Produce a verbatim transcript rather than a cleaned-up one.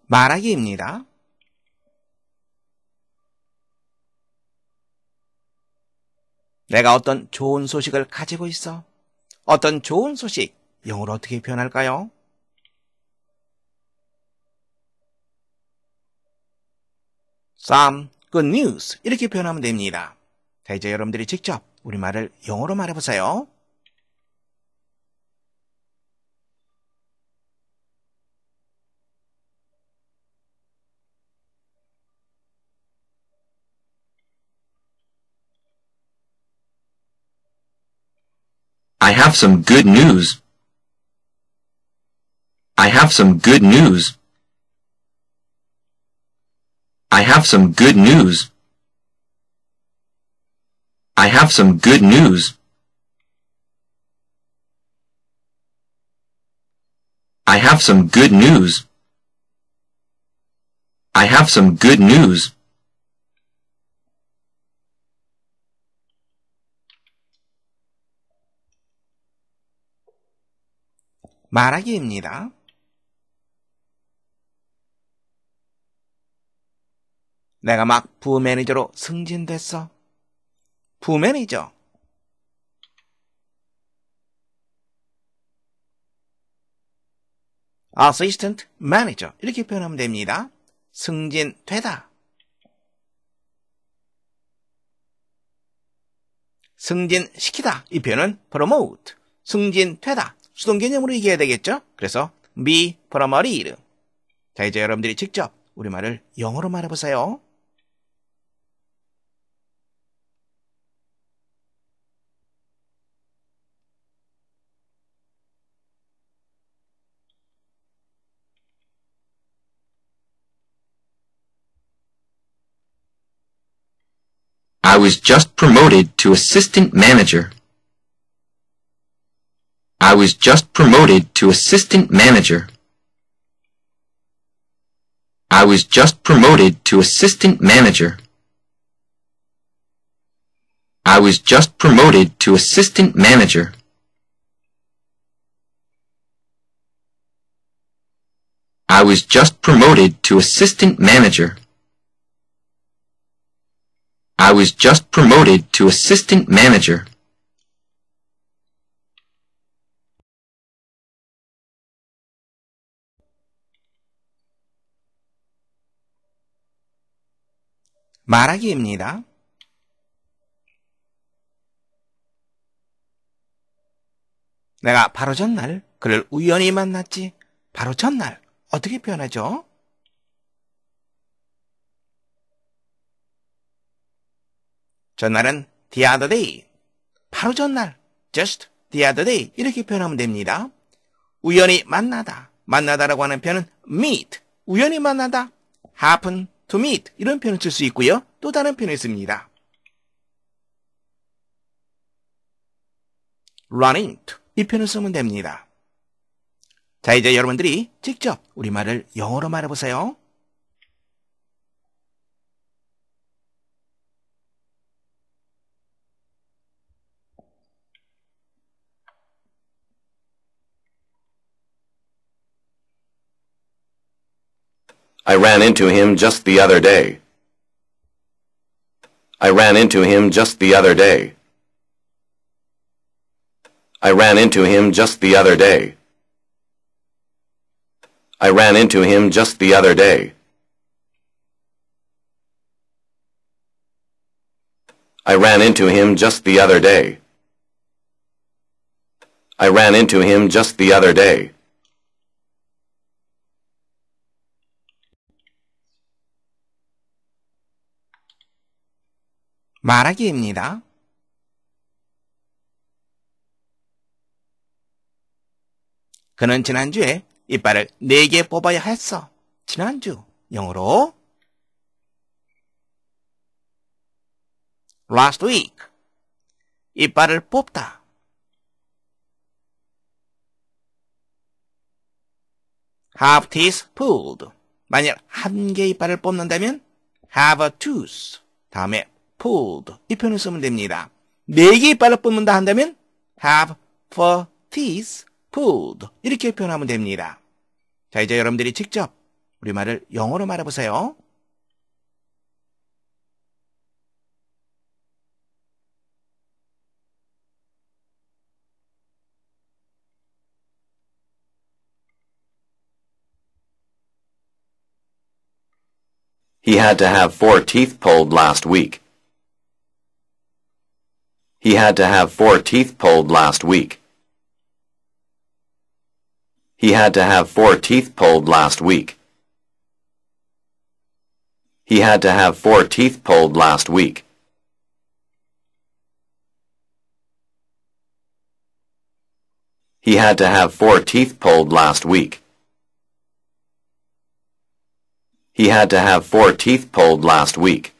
말하기입니다. 내가 어떤 좋은 소식을 가지고 있어. 어떤 좋은 소식, 영어로 어떻게 표현할까요? Some good news 이렇게 표현하면 됩니다. 자, 이제 여러분들이 직접 우리말을 영어로 말해보세요. I have some good news. I have some good news. I have some good news. I have some good news. I have some good news. I have some good news. 말하기입니다. 내가 막 부매니저로 승진됐어. 부매니저. Assistant Manager 이렇게 표현하면 됩니다. 승진되다. 승진시키다. 이 표현은 promote. 승진되다. 수동 개념으로 얘기해야 되겠죠? 그래서 be promoted. 자, 이제 여러분들이 직접 우리말을 영어로 말해보세요. I was just promoted to assistant manager. I was just promoted to assistant manager. I was just promoted to assistant manager. I was just promoted to assistant manager. I was just promoted to assistant manager. I was just promoted to assistant manager. 말하기입니다. 내가 바로 전날 그를 우연히 만났지. 바로 전날 어떻게 표현하죠? 전날은 the other day. 바로 전날. just the other day. 이렇게 표현하면 됩니다. 우연히 만나다. 만나다라고 하는 표현은 meet. 우연히 만나다. happen to meet. 이런 표현을 쓸 수 있고요. 또 다른 표현이 있습니다. run into. 이 표현을 쓰면 됩니다. 자, 이제 여러분들이 직접 우리말을 영어로 말해보세요. I ran into him just the other day. I ran into him just the other day. I ran into him just the other day. I ran into him just the other day. I ran into him just the other day. I ran into him just the other day. 말하기입니다. 그는 지난주에 이빨을 네 개 뽑아야 했어. 지난주 영어로 last week 이빨을 뽑다. have teeth pulled 만약 한 개 이빨을 뽑는다면 have a tooth 다음에 pulled 이 표현을 쓰면 됩니다. 네 개 이빨을 뽑는다 한다면 have four teeth pulled 이렇게 표현하면 됩니다. 자, 이제 여러분들이 직접 우리말을 영어로 말해보세요. He had to have four teeth pulled last week. He had to have four teeth pulled last week. He had to have four teeth pulled last week. He had to have four teeth pulled last week. He had to have four teeth pulled last week. He had to have four teeth pulled last week.